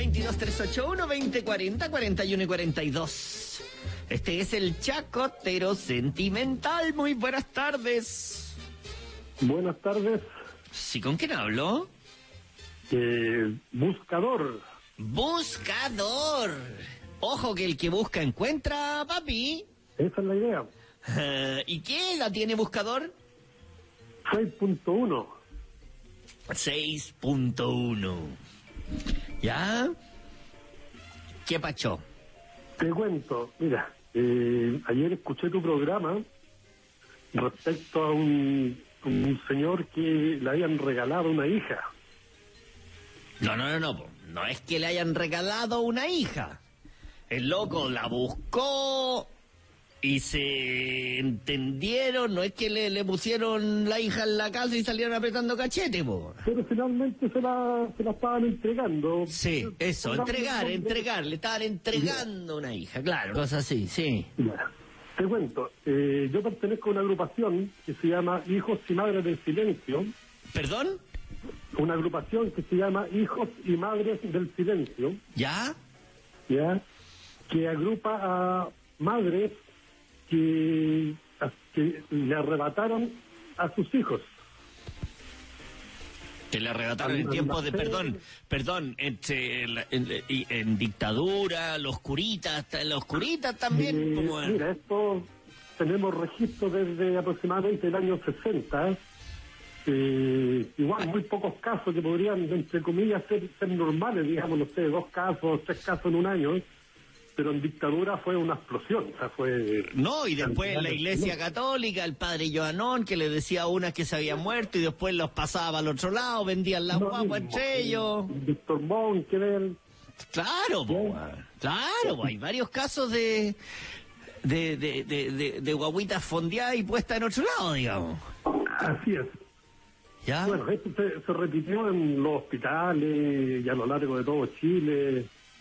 22-381-2040, 41 y 42. Este es el Chacotero Sentimental. Muy buenas tardes. Buenas tardes. ¿Sí, con quién hablo? Buscador. Buscador. Ojo que el que busca encuentra, papi. Esa es la idea. ¿Y qué la tiene Buscador? 6.1. 6.1. ¿Ya? ¿Qué pacho? Te cuento, mira, ayer escuché tu programa respecto a un señor que le habían regalado una hija. No. No es que le hayan regalado una hija. El loco la buscó y se entendieron. No es que le pusieron la hija en la casa y salieron apretando cachete, po. Pero finalmente se la estaban entregando. Sí, eso, entregar. Le estaban entregando una hija, claro. Cosas así, sí. Ya. Te cuento, yo pertenezco a una agrupación que se llama Hijos y Madres del Silencio. ¿Perdón? Una agrupación que se llama Hijos y Madres del Silencio. ¿Ya? ¿Ya? Que agrupa a madres que le arrebataron a sus hijos. Que le arrebataron en tiempos de, perdón, en dictadura, los curitas también. Mira, esto tenemos registro desde aproximadamente el año 60. Igual muy pocos casos que podrían, entre comillas, ser normales, digamos, no sé, 2 casos, 3 casos en un año. Pero en dictadura fue una explosión, o sea, fue... No, y después en la Iglesia Católica, el padre Joanón, que le decía a unas que se habían muerto y después los pasaba al otro lado, vendían las guaguas entre ellos. Víctor Montt, que él... Claro, hay varios casos de guaguitas fondeadas y puestas en otro lado, digamos. Así es. ¿Ya? Bueno, esto se repitió en los hospitales y a lo largo de todo Chile.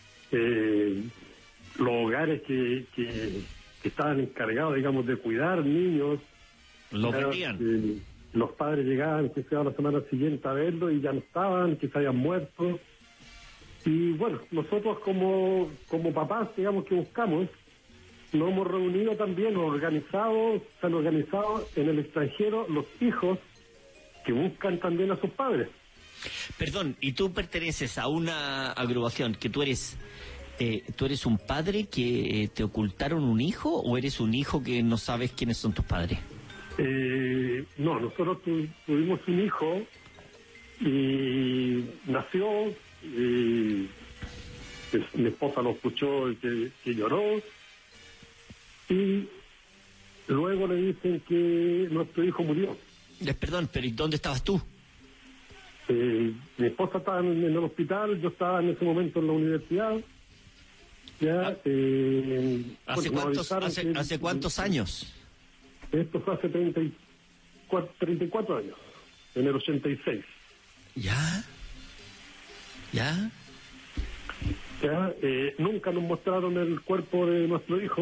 Los hogares que estaban encargados, digamos, de cuidar niños. Los vendían. Los padres llegaban, que se la semana siguiente a verlo y ya no estaban, que se habían muerto. Y bueno, nosotros como papás, digamos, que buscamos, nos hemos reunido también, se han organizado en el extranjero los hijos que buscan también a sus padres. Perdón, ¿y tú perteneces a una agrupación que tú eres un padre que te ocultaron un hijo o eres un hijo que no sabes quiénes son tus padres? No, nosotros tuvimos un hijo y nació, mi esposa lo escuchó que lloró y luego le dicen que nuestro hijo murió. Perdón, pero ¿y dónde estabas tú? Mi esposa estaba en el hospital, yo estaba en ese momento en la universidad. Ya, ¿Hace cuántos años? Esto fue hace 34 años, en el 86. ¿Ya? Nunca nos mostraron el cuerpo de nuestro hijo.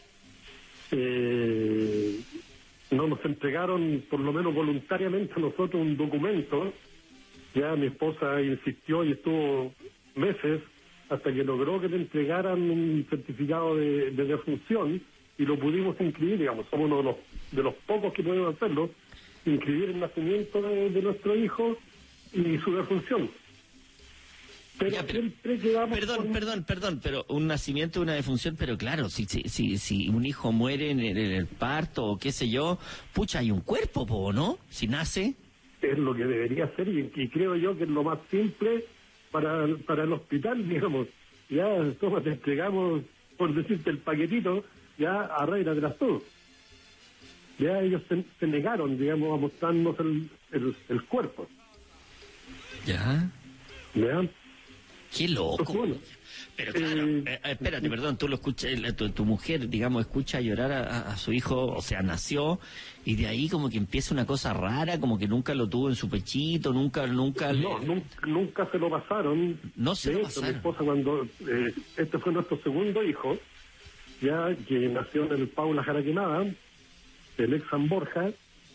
No nos entregaron, por lo menos voluntariamente, a nosotros un documento. Ya mi esposa insistió y estuvo meses hasta que logró que le entregaran un certificado de defunción y lo pudimos inscribir, digamos, somos uno de los pocos que podemos hacerlo, inscribir el nacimiento de nuestro hijo y su defunción. Pero siempre quedamos... Perdón, pero un nacimiento, una defunción, pero claro, si un hijo muere en el parto o qué sé yo, pucha, hay un cuerpo, ¿no? Si nace... Es lo que debería ser y creo yo que es lo más simple para el hospital, digamos. Ya, toma, te entregamos, por decirte, el paquetito, ya arréglatela tú. Ya ellos se negaron, digamos, a mostrarnos el cuerpo. ¿Ya? Qué loco. Pues bueno, pero claro, espérate, perdón, tú lo escuchas, tu mujer, digamos, escucha llorar a su hijo, o sea, nació, y de ahí como que empieza una cosa rara, como que nunca lo tuvo en su pechito, nunca nunca se lo pasaron. No se lo pasaron. Mi esposa cuando, este fue nuestro segundo hijo, ya que nació en el Paula Jaraquemada, el ex San Borja,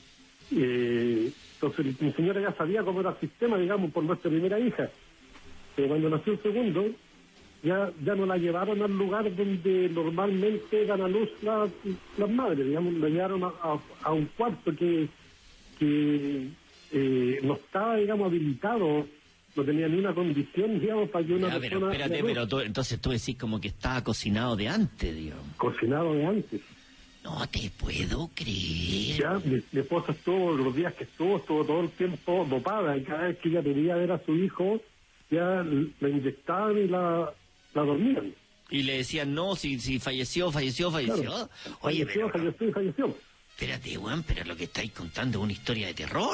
entonces mi señora ya sabía cómo era el sistema, digamos, por nuestra primera hija. Cuando nació el segundo, ya no la llevaron al lugar donde normalmente dan a luz las madres, digamos, la llevaron a un cuarto que no estaba, digamos, habilitado, no tenía ni una condición, digamos, para que una Ya, persona... pero espérate, entonces tú decís como que estaba cocinado de antes, digamos. Cocinado de antes. No te puedo creer. Ya, mi esposa estuvo, los días que estuvo todo el tiempo dopada, y cada vez que ella quería ver a su hijo, ya la inyectaban y la dormían. Y le decían, no, si falleció. Claro. Oye, Falleció. Espérate, Juan, pero lo que estáis contando es una historia de terror.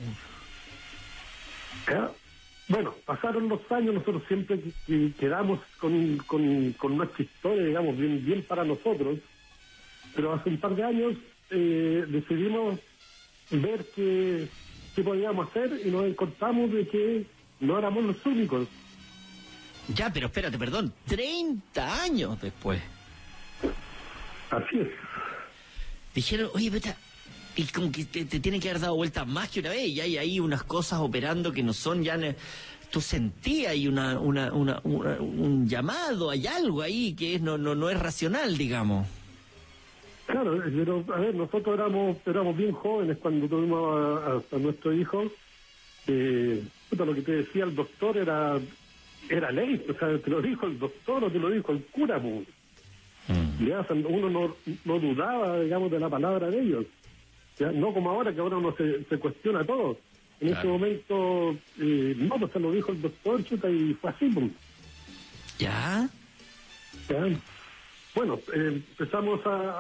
¿Ya? Bueno, pasaron los años, nosotros siempre quedamos con nuestra historia, digamos, bien para nosotros, pero hace un par de años decidimos ver qué podíamos hacer y nos encontramos de que no éramos los únicos. Ya, pero espérate, perdón, 30 años después. Así es. Dijeron, oye, beta, y como que te tienen que haber dado vueltas más que una vez, y hay ahí unas cosas operando que no son ya... Tú sentías ahí un llamado, hay algo ahí que no es racional, digamos. Claro, pero a ver, nosotros éramos bien jóvenes cuando tuvimos a nuestro hijo. Lo que te decía el doctor era ley, o sea, te lo dijo el doctor o te lo dijo el cura, pues. Ya, uno no dudaba, digamos, de la palabra de ellos. Ya, no como ahora, que ahora uno se cuestiona todo. En ese momento, no, pues se lo dijo el doctor, chuta, y fue así, pues. ¿Ya? Ya. Bueno, empezamos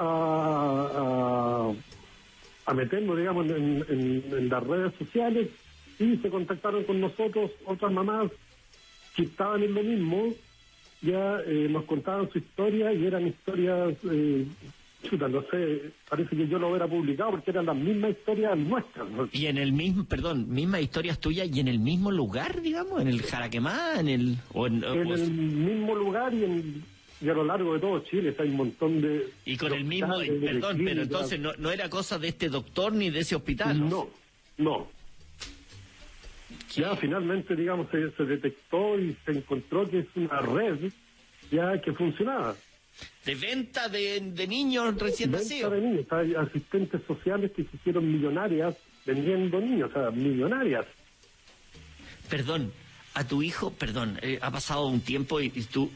a meternos, digamos, en las redes sociales, y se contactaron con nosotros otras mamás que estaban en lo mismo. Ya nos contaban su historia y eran historias, no sé, parece que yo lo hubiera publicado porque eran las mismas historias nuestras, ¿no? Y en el mismo, mismas historias tuyas y en el mismo lugar, digamos, en el Jaraquemá, en el mismo lugar y a lo largo de todo Chile, hay un montón de... Y con el mismo, perdón, pero entonces no era cosa de este doctor ni de ese hospital. No. ¿Qué? Ya finalmente, digamos, se detectó y se encontró que es una red ya que funcionaba. De venta de niños recién nacidos. Venta de niños. Hay asistentes sociales que se hicieron millonarias vendiendo niños, o sea, millonarias. Perdón, a tu hijo, ha pasado un tiempo y tú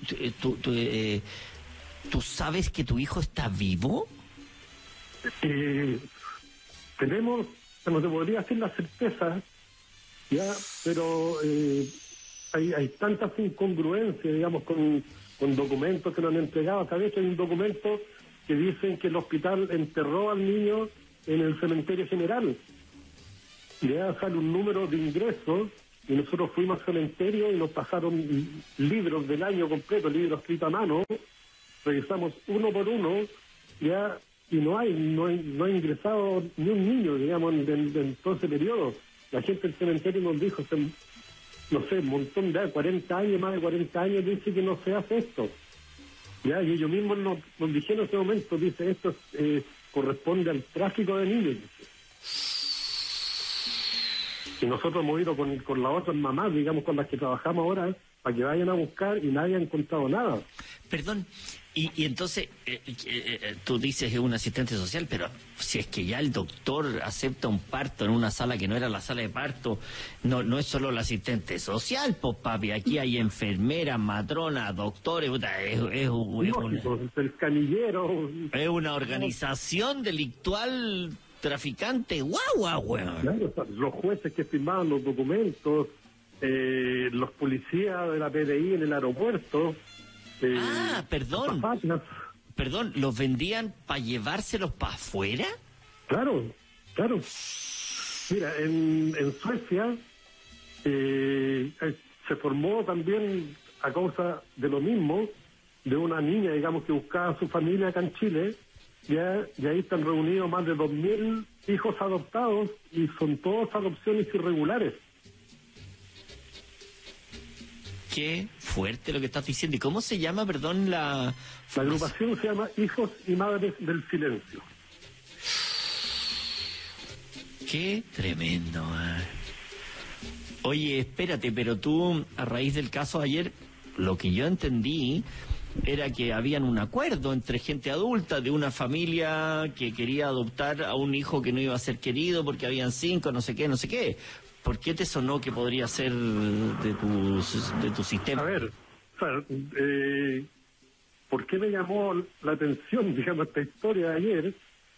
sabes que tu hijo está vivo. Tenemos, no te podría hacer la certeza, ya, pero hay tantas incongruencias, digamos, con documentos que nos han entregado. Sabes que hay un documento que dicen que el hospital enterró al niño en el cementerio general. Y ya sale un número de ingresos, y nosotros fuimos al cementerio y nos pasaron libros del año completo, libros escritos a mano, revisamos uno por uno, ya, y no hay ingresado ni un niño, digamos, en todo ese periodo. La gente del cementerio nos dijo, no sé, un montón de 40 años, más de 40 años, dice que no se hace esto. Ya, y ellos mismos nos dijeron en ese momento, dice, esto corresponde al tráfico de niños. Y nosotros hemos ido con las otras mamás, digamos, con las que trabajamos ahora, para que vayan a buscar y nadie ha encontrado nada. Perdón, y entonces tú dices que es un asistente social, pero si es que ya el doctor acepta un parto en una sala que no era la sala de parto, no es solo el asistente social, pues papi, aquí hay enfermeras, matronas, doctores, El canillero. Es una organización delictual traficante, guau, weón. Claro, los jueces que firmaban los documentos, los policías de la PDI en el aeropuerto. Perdón, ¿los vendían para llevárselos para afuera? Claro. Mira, en Suecia se formó también, a causa de lo mismo, de una niña, digamos, que buscaba a su familia acá en Chile, ya, y ahí están reunidos más de 2.000 hijos adoptados y son todas adopciones irregulares. Qué fuerte lo que estás diciendo. ¿Y cómo se llama, perdón, la agrupación? Se llama Hijos y Madres del Silencio. Qué tremendo. Oye, espérate, pero tú, a raíz del caso de ayer, lo que yo entendí era que habían un acuerdo entre gente adulta de una familia que quería adoptar a un hijo que no iba a ser querido porque habían 5, no sé qué, no sé qué. ¿Por qué te sonó que podría ser de tu sistema? A ver, o sea, ¿por qué me llamó la atención, digamos, esta historia de ayer?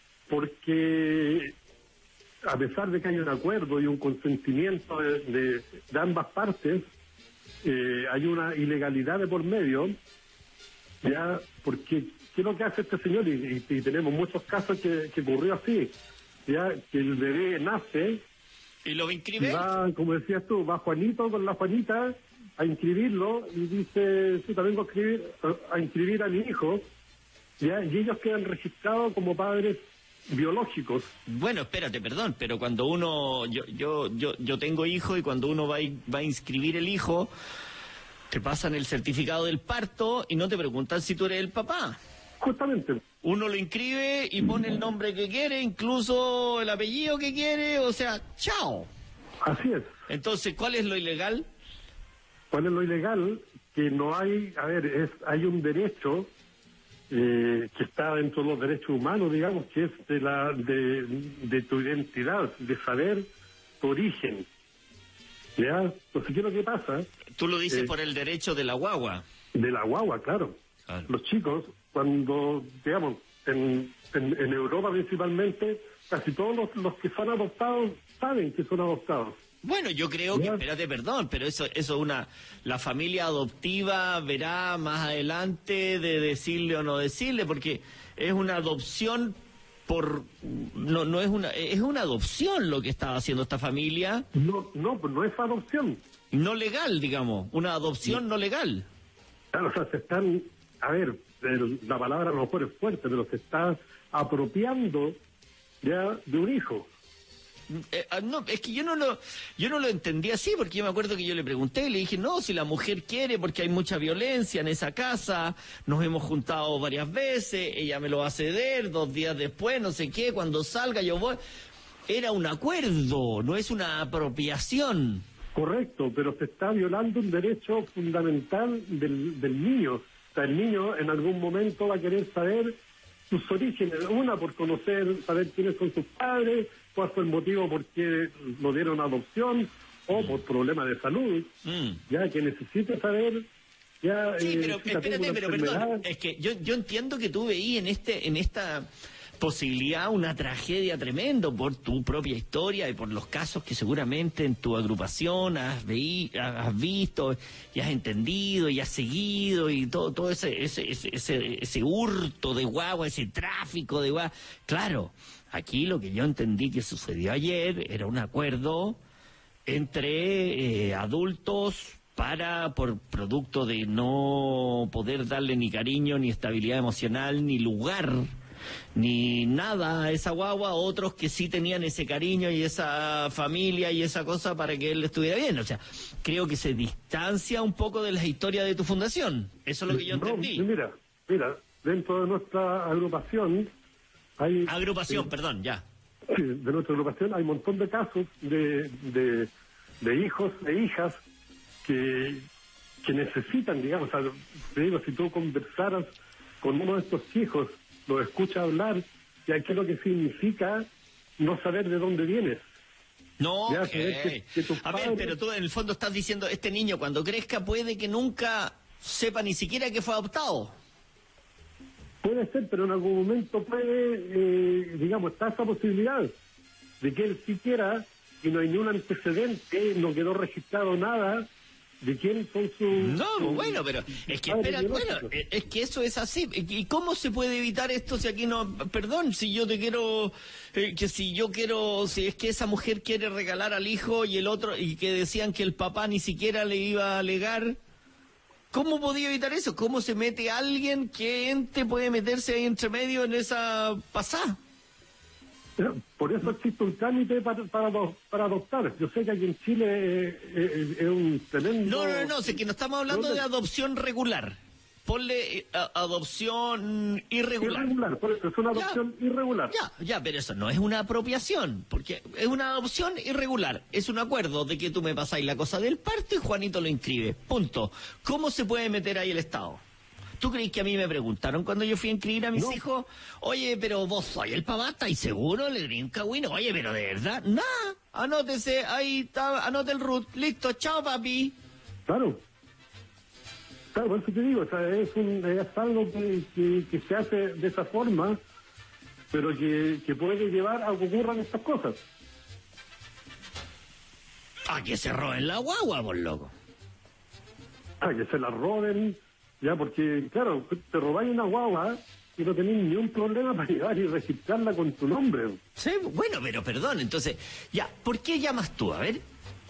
Porque a pesar de que hay un acuerdo y un consentimiento de ambas partes, hay una ilegalidad de por medio, ya, porque ¿qué es lo que hace este señor? Y tenemos muchos casos que ocurrió así, ya, que el bebé nace ¿Y lo inscribe? y va, como decías tú, va Juanito con la Juanita a inscribirlo y dice, sí, también voy a inscribir a mi hijo, ya, y ellos quedan registrados como padres biológicos. Bueno, espérate, perdón, pero cuando uno, yo tengo hijo y cuando uno va a inscribir el hijo, te pasan el certificado del parto y no te preguntan si tú eres el papá. Justamente. Uno lo inscribe y pone el nombre que quiere, incluso el apellido que quiere, o sea, chao. Así es. Entonces, ¿cuál es lo ilegal? ¿Cuál es lo ilegal? Que no hay, a ver, hay un derecho que está dentro de los derechos humanos, digamos, que es de tu identidad, de saber tu origen. ¿Ya? Entonces, ¿qué es lo que pasa? Tú lo dices por el derecho de la guagua. De la guagua, claro. Los chicos, cuando, digamos, en Europa principalmente, casi todos los que son adoptados saben que son adoptados. Bueno, yo creo que, espérate, perdón, pero eso la familia adoptiva verá más adelante de decirle o no decirle, porque es una adopción no es una adopción lo que estaba haciendo esta familia. No, pues no es adopción. No legal, digamos, una adopción no legal. Claro, o sea, se están, a ver, la palabra a lo mejor es fuerte, pero se está apropiando ya de un hijo. No, es que yo no lo entendí así, porque yo me acuerdo que yo le pregunté, le dije, no, si la mujer quiere, porque hay mucha violencia en esa casa, nos hemos juntado varias veces, ella me lo va a ceder, 2 días después, no sé qué, cuando salga yo voy. Era un acuerdo, no es una apropiación. Correcto, pero se está violando un derecho fundamental del niño. O sea, el niño en algún momento va a querer saber sus orígenes, una por saber quiénes son sus padres, cuál fue el motivo por qué lo dieron a adopción, o por problemas de salud, ya que necesita saber, ya... Sí, pero espérate, pero perdón, es que yo entiendo que tú veí en esta posibilidad una tragedia tremenda por tu propia historia y por los casos que seguramente en tu agrupación has visto y has entendido y has seguido y todo ese hurto de guagua, ese tráfico de guagua. Claro, aquí lo que yo entendí que sucedió ayer era un acuerdo entre adultos por producto de no poder darle ni cariño, ni estabilidad emocional, ni lugar, ni nada a esa guagua, otros que sí tenían ese cariño y esa familia y esa cosa para que él estuviera bien. O sea, creo que se distancia un poco de la historia de tu fundación. Eso es lo que yo entendí. Mira, dentro de nuestra agrupación hay... Perdón, ya. Sí, de nuestra agrupación hay un montón de casos de hijos e hijas que necesitan, digamos, o sea, te digo, si tú conversaras con uno de estos hijos, lo escuchas hablar, ya qué es lo que significa no saber de dónde vienes. No, ya, que a ver, pero tú en el fondo estás diciendo, este niño cuando crezca puede que nunca sepa ni siquiera que fue adoptado. Puede ser, pero en algún momento puede, digamos, está esa posibilidad de que él siquiera, y no hay ningún antecedente, no quedó registrado nada de quién son sus... No, bueno, pero es que espera, bueno, es que eso es así. ¿Y cómo se puede evitar esto si aquí no... Perdón, si yo te quiero... si es que esa mujer quiere regalar al hijo y el otro, y que decían que el papá ni siquiera le iba a alegar... ¿Cómo podía evitar eso? ¿Cómo se mete alguien? ¿Qué ente puede meterse ahí entre medio en esa pasada? Por eso existe un trámite para adoptar. Yo sé que aquí en Chile es un tremendo... No, sé que no estamos hablando de adopción regular. ponle adopción irregular. Irregular, por eso es una adopción irregular. Ya, pero eso no es una apropiación, porque es una adopción irregular. Es un acuerdo de que tú me pasáis la cosa del parto y Juanito lo inscribe. Punto. ¿Cómo se puede meter ahí el Estado? ¿Tú crees que a mí me preguntaron cuando yo fui a inscribir a mis hijos? Oye, pero vos soy el papá, ¿estáis seguro? Le di un cagüino. Oye, pero de verdad, nada. Anótese, ahí está, anote el root. Listo, chao, papi. Claro, por eso te digo, o sea, es algo que se hace de esa forma, pero que puede llevar a que ocurran estas cosas. A que se roben la guagua, por loco. A que se la roben, ya, porque, claro, te robáis una guagua y no tenéis ni un problema para llegar y registrarla con tu nombre. Sí, bueno, pero perdón, entonces, ya, ¿por qué llamas tú? A ver,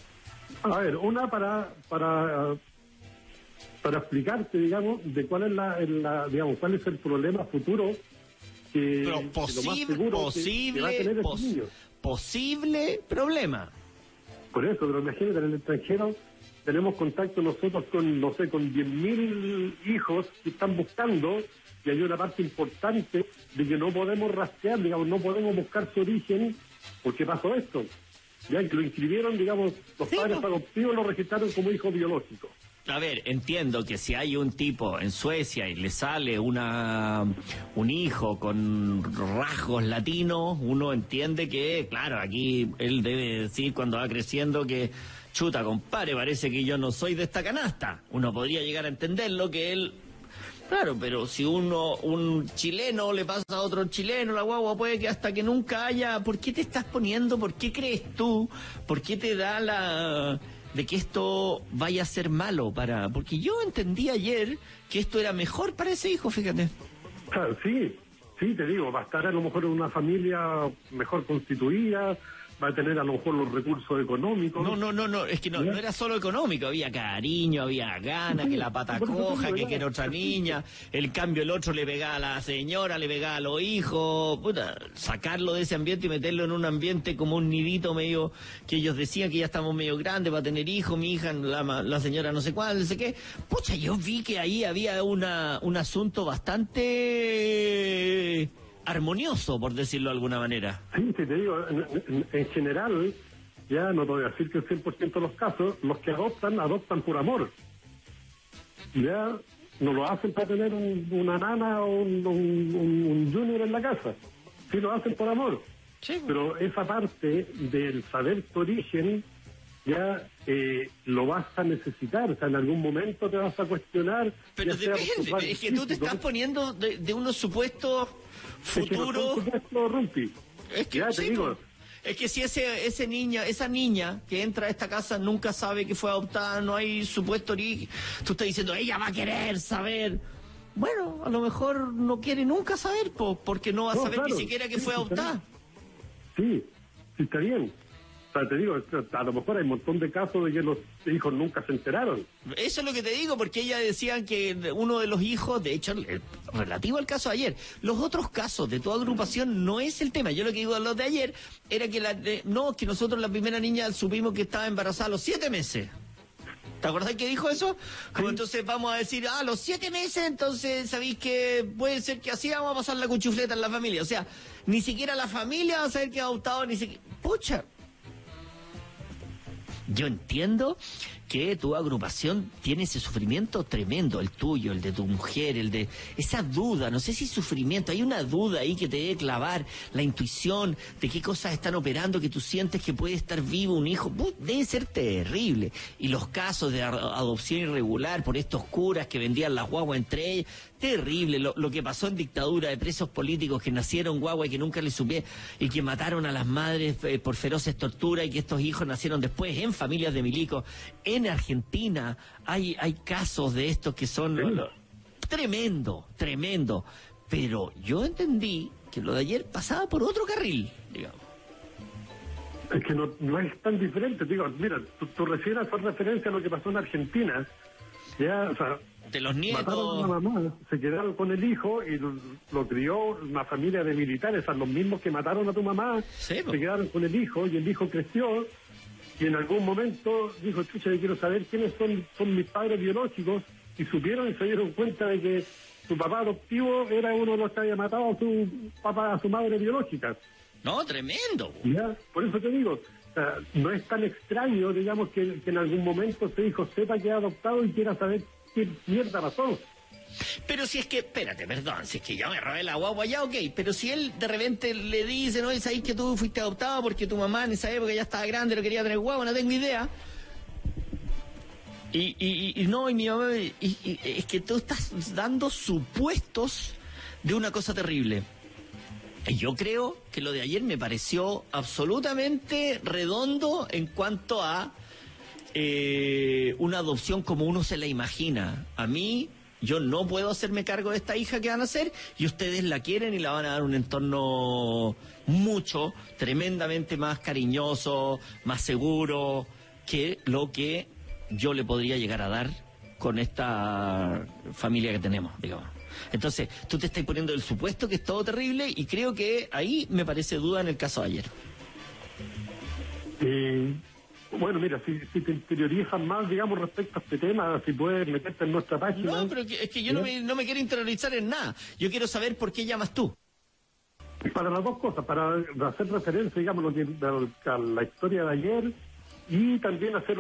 una para explicarte, digamos, de cuál es digamos, cuál es el problema futuro que, pero que lo más seguro que va a tener ese niño. Posible problema. Por eso, pero imagínate, en el extranjero tenemos contacto nosotros con, no sé, con 10.000 hijos que están buscando, y hay una parte importante de que no podemos rastrear, digamos, no podemos buscar su origen, porque pasó esto. Ya que lo inscribieron, digamos, los padres adoptivos lo registraron como hijo biológico. A ver, entiendo que si hay un tipo en Suecia y le sale un hijo con rasgos latinos, uno entiende que, claro, aquí él debe decir cuando va creciendo que, chuta, compadre, parece que yo no soy de esta canasta. Uno podría llegar a entenderlo que él... Claro, pero si un chileno le pasa a otro chileno, la guagua puede que hasta que nunca haya... ¿Por qué te estás poniendo? ¿Por qué crees tú? ¿Por qué te da la... de que esto vaya a ser malo para... Porque yo entendí ayer que esto era mejor para ese hijo, fíjate. Claro, sí, te digo, va a estar a lo mejor en una familia mejor constituida, va a tener a lo mejor los recursos económicos. No, es que no era solo económico, había cariño, había ganas, que la pata coja, que era otra niña, el cambio el otro le pegaba a la señora, le pegaba a los hijos, puta, sacarlo de ese ambiente y meterlo en un ambiente como un nidito medio, que ellos decían que ya estamos medio grandes para tener hijos, mi hija, la señora no sé cuál, no sé qué. Pucha, yo vi que ahí había un asunto bastante... armonioso, por decirlo de alguna manera. Sí, te digo, en general, ya no te voy a decir que el 100% de los casos, los que adoptan por amor. Ya no lo hacen para tener una nana o un junior en la casa. Sí lo hacen por amor. Sí. Pero esa parte del saber tu origen, ya lo vas a necesitar. O sea, en algún momento te vas a cuestionar. Pero depende, es que tú te estás poniendo de unos supuestos futuro. Es que ya te digo. Es que si esa niña que entra a esta casa nunca sabe que fue adoptada, no hay supuesto origen, tú estás diciendo, ella va a querer saber. Bueno, a lo mejor no quiere nunca saber, porque no va a saber ni siquiera que fue adoptada. Sí, está bien. O sea, te digo, a lo mejor hay un montón de casos de que los hijos nunca se enteraron. Eso es lo que te digo, porque ella decían que uno de los hijos, de hecho, relativo al caso de ayer, los otros casos de toda agrupación no es el tema. Yo lo que digo de los de ayer era que que nosotros la primera niña supimos que estaba embarazada a los 7 meses. ¿Te acordás que dijo eso? Como entonces vamos a decir, a los 7 meses, entonces sabéis que puede ser que así vamos a pasar la cuchufleta en la familia. O sea, ni siquiera la familia va a saber que ha adoptado, ni siquiera... Pucha. Yo entiendo que tu agrupación tiene ese sufrimiento tremendo, el tuyo, el de tu mujer, el de esa duda, no sé si sufrimiento, hay una duda ahí que te debe clavar, la intuición de qué cosas están operando, que tú sientes que puede estar vivo un hijo, debe ser terrible. Y los casos de adopción irregular por estos curas que vendían las guaguas entre ellas, terrible. Lo que pasó en dictadura de presos políticos que nacieron guagua y que nunca les supieron y que mataron a las madres por feroces torturas y que estos hijos nacieron después en familias de milicos. En Argentina hay casos de estos que son tremendo. Pero yo entendí que lo de ayer pasaba por otro carril, digamos. Es que no es tan diferente. Digo, mira, tú recién haces referencia a lo que pasó en Argentina. Ya, o sea, de los nietos. Mataron a la mamá, se quedaron con el hijo y lo crió una familia de militares, a los mismos que mataron a tu mamá, se quedaron con el hijo y el hijo creció y en algún momento dijo, chucha, yo quiero saber quiénes son mis padres biológicos y supieron y se dieron cuenta de que su papá adoptivo era uno de los que había matado a su papá, a su madre biológica. No, tremendo. ¿Ya? Por eso te digo, o sea, no es tan extraño, digamos, que en algún momento ese hijo sepa que ha adoptado y quiera saber qué mierda pasó. Pero si es que, espérate, perdón, si es que yo me robé la guagua ya, ok, pero si él de repente le dice, no, sabes que tú fuiste adoptado porque tu mamá en esa época ya estaba grande, no quería tener guagua, no tengo idea. Y no, y mi mamá, y es que tú estás dando supuestos de una cosa terrible. Y yo creo que lo de ayer me pareció absolutamente redondo en cuanto a una adopción como uno se la imagina. A mí, yo no puedo hacerme cargo de esta hija que van a hacer y ustedes la quieren y la van a dar un entorno tremendamente más cariñoso, más seguro que lo que yo le podría llegar a dar con esta familia que tenemos, digamos. Entonces, tú te estás poniendo el supuesto que es todo terrible y creo que ahí me parece duda en el caso de ayer. Bueno, mira, si te interiorizas más, digamos, respecto a este tema, si puedes meterte en nuestra página... No, pero es que yo no me quiero interiorizar en nada. Yo quiero saber por qué llamas tú. Para las dos cosas, para hacer referencia, digamos, a la historia de ayer y también hacer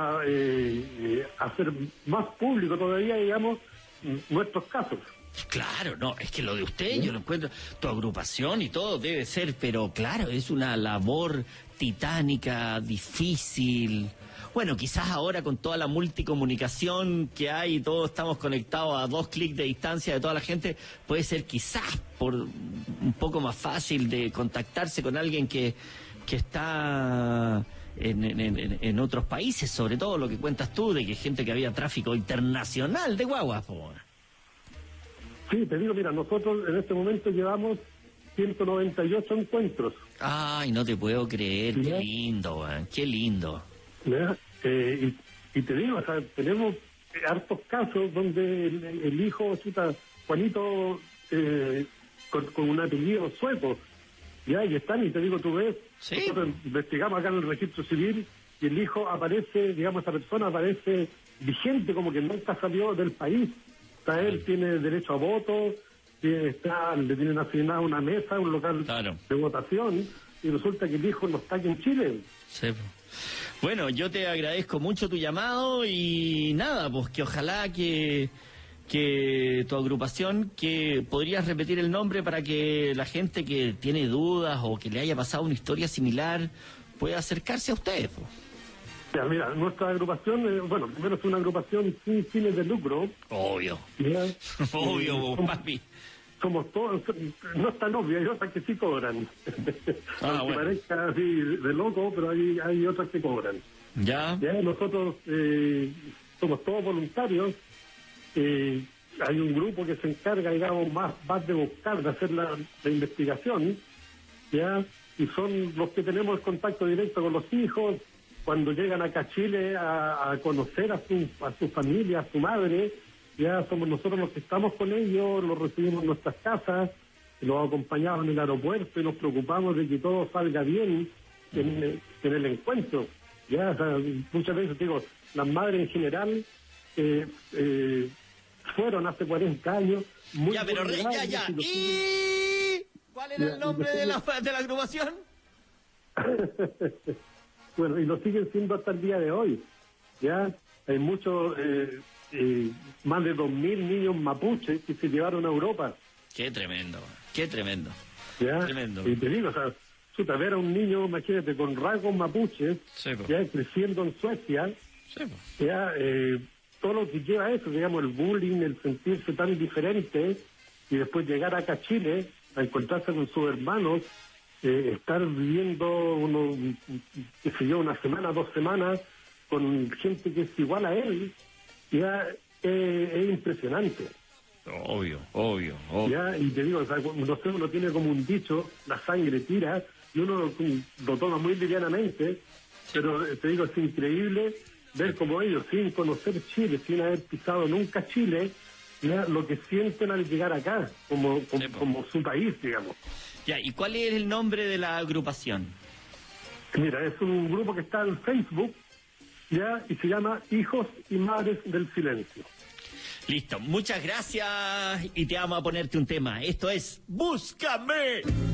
hacer más público todavía, digamos, nuestros casos. Claro, no, es que lo de usted, yo lo encuentro, tu agrupación y todo debe ser, pero claro, es una labor titánica, difícil. Bueno, quizás ahora con toda la multicomunicación que hay y todos estamos conectados a 2 clics de distancia de toda la gente, puede ser quizás por un poco más fácil de contactarse con alguien que está en otros países, sobre todo lo que cuentas tú, de que gente que había tráfico internacional de guaguas, po. Sí, te digo, mira, nosotros en este momento llevamos 198 encuentros. Ay, no te puedo creer, ¿Ya? Qué lindo, man, qué lindo. ¿Ya? Y te digo, o sea, tenemos hartos casos donde el hijo, Juanito, con un apellido sueco, ya, y están, y te digo, tú ves, ¿Sí? Nosotros investigamos acá en el registro civil, y el hijo aparece, digamos, esa persona aparece vigente, como que nunca salió del país. O sea, él tiene derecho a voto, le tienen asignada una mesa, un local de votación, y resulta que el hijo no está aquí en Chile. Sí. Bueno, yo te agradezco mucho tu llamado y nada, pues que ojalá que tu agrupación, que podrías repetir el nombre para que la gente que tiene dudas o que le haya pasado una historia similar pueda acercarse a ustedes, pues. Ya, mira, nuestra agrupación, bueno, primero es una agrupación sin fines de lucro. Obvio. Obvio, papi. Somos todos, no es tan obvio, hay otras que sí cobran. Aunque parezca así de loco, pero hay otras que cobran. Ya. Nosotros somos todos voluntarios. Hay un grupo que se encarga, digamos, más de buscar, de hacer la investigación, ¿ya? Y son los que tenemos el contacto directo con los hijos. Cuando llegan acá a Chile a conocer a su familia, a su madre, ya somos nosotros los que estamos con ellos, los recibimos en nuestras casas, los acompañamos en el aeropuerto y nos preocupamos de que todo salga bien en el encuentro. Ya, o sea, muchas veces digo, las madres en general fueron hace 40 años. Muy ya, pero ya. ¿Y cuál era el nombre de la agrupación? Bueno, y lo siguen siendo hasta el día de hoy. Ya hay muchos, más de 2.000 niños mapuches que se llevaron a Europa. Qué tremendo, qué tremendo. ¿Ya? Tremendo. Y te digo, o sea, ver a un niño, imagínate, con rasgos mapuches, sí, ya creciendo en Suecia, sí, ya todo lo que lleva a eso, digamos, el bullying, el sentirse tan diferente, y después llegar acá a Chile a encontrarse con sus hermanos, estar viviendo una semana, 2 semanas con gente que es igual a él, ya es impresionante. Obvio. Ya, y te digo, o sea, no sé, uno tiene como un dicho, la sangre tira, y uno lo toma muy livianamente, pero te digo, es increíble ver como ellos, sin conocer Chile, sin haber pisado nunca Chile, ya, lo que sienten al llegar acá, como su país, digamos. Ya, ¿y cuál es el nombre de la agrupación? Mira, es un grupo que está en Facebook, ya, y se llama Hijos y Madres del Silencio. Listo, muchas gracias y te vamos a ponerte un tema. Esto es Búscame.